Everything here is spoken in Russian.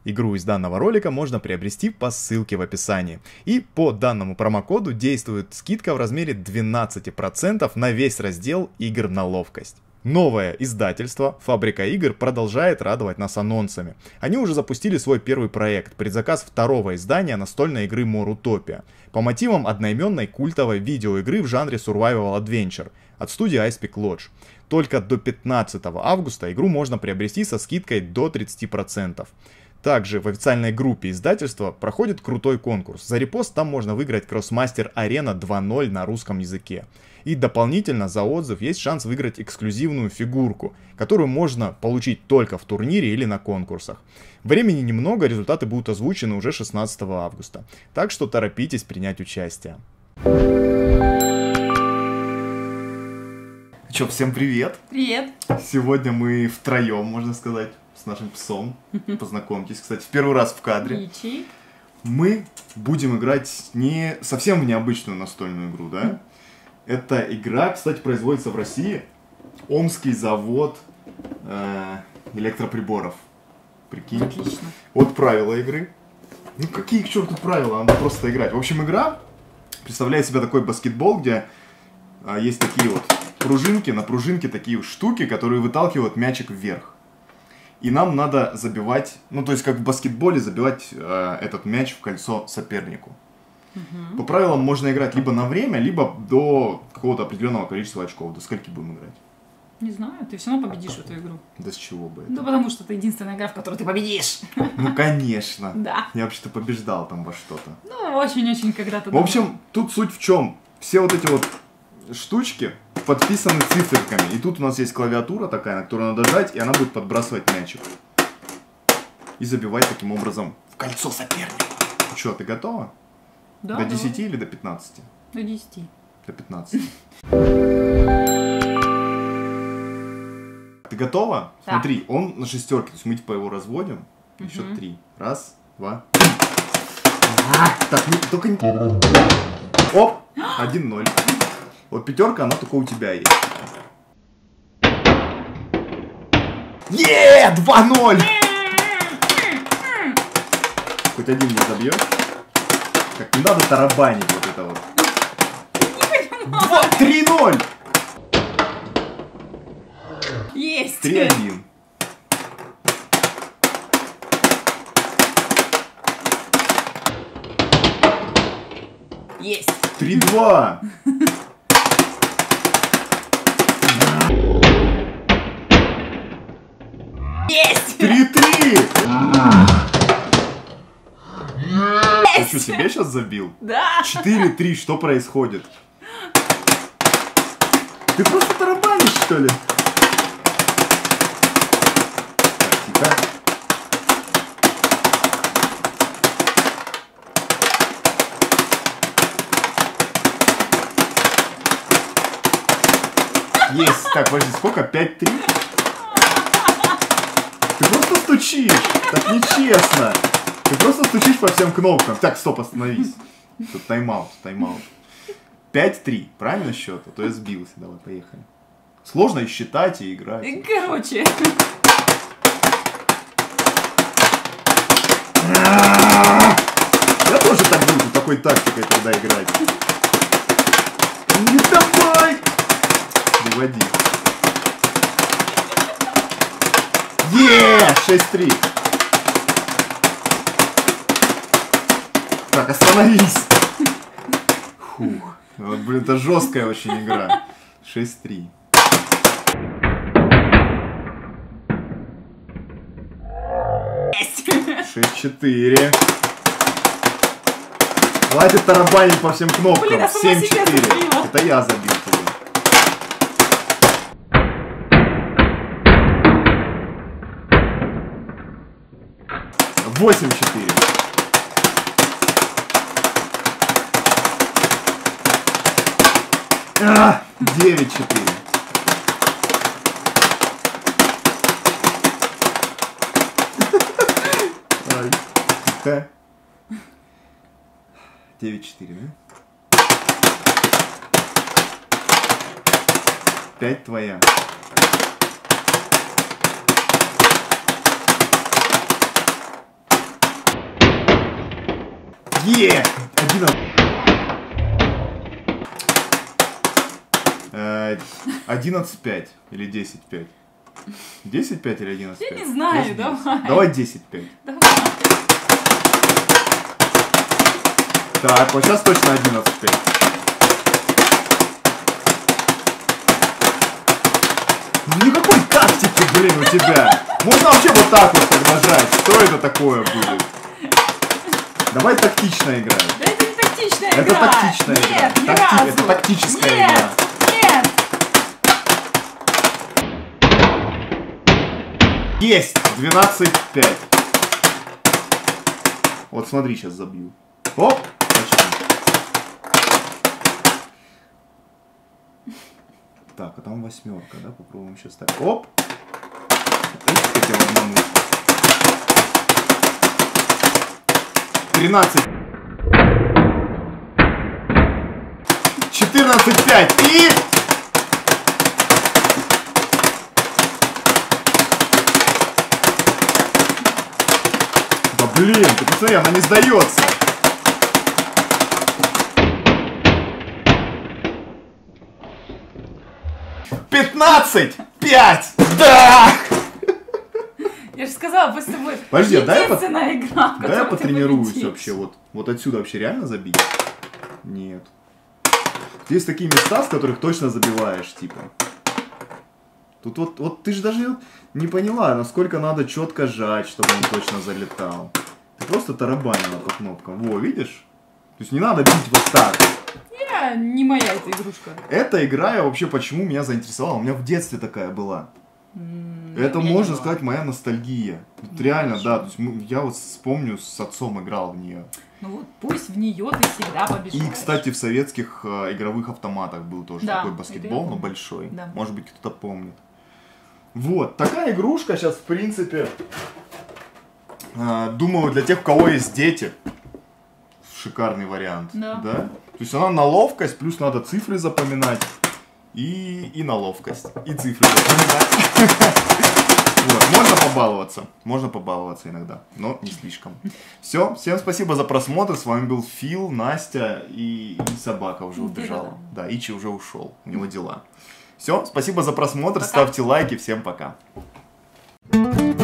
Игру из данного ролика можно приобрести по ссылке в описании. И по данному промокоду действует скидка в размере 12% на весь раздел игр на ловкость. Новое издательство «Фабрика игр» продолжает радовать нас анонсами. Они уже запустили свой первый проект, предзаказ второго издания настольной игры More Utopia, по мотивам одноименной культовой видеоигры в жанре Survival Adventure от студии Icepeak Lodge. Только до 15 августа игру можно приобрести со скидкой до 30%. Также в официальной группе издательства проходит крутой конкурс. За репост там можно выиграть Crossmaster Arena 2.0 на русском языке. И дополнительно за отзыв есть шанс выиграть эксклюзивную фигурку, которую можно получить только в турнире или на конкурсах. Времени немного, результаты будут озвучены уже 16 августа. Так что торопитесь принять участие. Чё, всем привет! Привет! Сегодня мы втроем, можно сказать, с нашим псом. Познакомьтесь, кстати, в первый раз в кадре. Ничи. Мы будем играть не совсем в необычную настольную игру, да? Эта игра, кстати, производится в России. Омский завод электроприборов. Прикинь. Отлично. Вот правила игры. Ну какие к черту правила, надо просто играть. В общем, игра представляет себя такой баскетбол, где есть такие вот пружинки, на пружинке такие вот штуки, которые выталкивают мячик вверх. И нам надо забивать, ну то есть как в баскетболе, забивать этот мяч в кольцо сопернику. По правилам можно играть либо на время, либо до какого-то определенного количества очков. До скольки будем играть? Не знаю, ты все равно победишь в эту игру. Да с чего бы это? Да потому что это единственная игра, в которой ты победишь. Ну конечно. Да. Я вообще-то побеждал там во что-то. Ну, очень-очень когда-то. В общем, тут суть в чем? Все вот эти вот штучки подписаны циферками. И тут у нас есть клавиатура такая, на которую надо жать, и она будет подбрасывать мячик. И забивать таким образом в кольцо соперника. Что, ты готова? Да, До 10 или до 15? До 10. До 15. Ты готова? Да. Смотри, он на шестерке, то есть мы типа его разводим. Еще 3. Раз, два. Так, ну только не... Оп! 1-0. Вот пятерка, она только у тебя есть. Еее! 2-0! Хоть один не забьешь? Как не надо тарабанить вот это вот. 3-0! Есть! 3-1. Есть! 3-2. Есть! 3-3. Ты что, себе сейчас забил? Да! 4-3, что происходит? Ты просто тарабанишь, что ли? Так, тихо. Есть. Так, подожди, сколько? 5-3? Ты просто стучишь. Так нечестно. Ты просто стучишь по всем кнопкам. Так, стоп, остановись. Тут тайм-аут, тайм-аут. 5-3, правильно счет? А то я сбился. Давай, поехали. Сложно и считать, и играть. Короче. Я тоже так буду, такой тактикой тогда играть. Не давай! Выводи. 6-3. Так, остановись. Фух. Вот, блин, это жесткая очень игра. 6-3. Есть! 6-4. Хватит тарабанить по всем кнопкам. Блин, я сама себя 7-4. забила. Это я забил тебя. 8-4. А, 9-4. Ай, тихо. 9-4, да? 5 твоя. Е! 11-5 или 10-5? 10-5 или 11-5? Я не знаю, давай. Давай 10-5. Давай. Так, вот сейчас точно 11-5. Никакой тактики, блин, у тебя. Можно вообще вот так вот так нажать. Что это такое будет? Давай тактично играем. Да это не тактичная игра. Это тактичная игра. Нет, ни разу. Это тактическая Нет, игра. нет. Есть! 12-5. Вот смотри, сейчас забью. Оп! Почти. Так, а там восьмерка, да? Попробуем сейчас так. Оп! Хотел обмануть. 13. 14-5. И... Да блин, ты посмотри, она не сдается. «15! 5! Да! Я же сказала, пусть с тобой Подожди, дай я единственная игра, в Да я которой ты потренируюсь победишь. вообще. Вот отсюда вообще реально забить? Нет. Есть такие места, с которых точно забиваешь, типа. Тут вот ты же даже не поняла, насколько надо четко жать, чтобы он точно залетал. Ты просто тарабанила по кнопкам. Во, видишь? То есть не надо бить вот так. Не моя эта игрушка. Эта игра, я вообще почему меня заинтересовала? У меня в детстве такая была. Это, у меня можно не было. сказать, моя ностальгия. Вот Ну, реально, хорошо. да. То есть я вот вспомню, с отцом играл в нее. Ну вот пусть в нее ты всегда побежишь. И, кстати, в советских игровых автоматах был тоже Да, такой это баскетбол, я но помню. большой. Да. Может быть, кто-то помнит. Вот, такая игрушка сейчас, в принципе, думаю, для тех, у кого есть дети, шикарный вариант. Да. То есть она на ловкость, плюс надо цифры запоминать. И на ловкость. И цифры запоминать. Вот, можно побаловаться иногда, но не слишком. Все, всем спасибо за просмотр, с вами был Фил, Настя и собака уже убежала. Да, Ичи уже ушел, у него дела. Все, спасибо за просмотр, Пока. ставьте лайки, всем пока.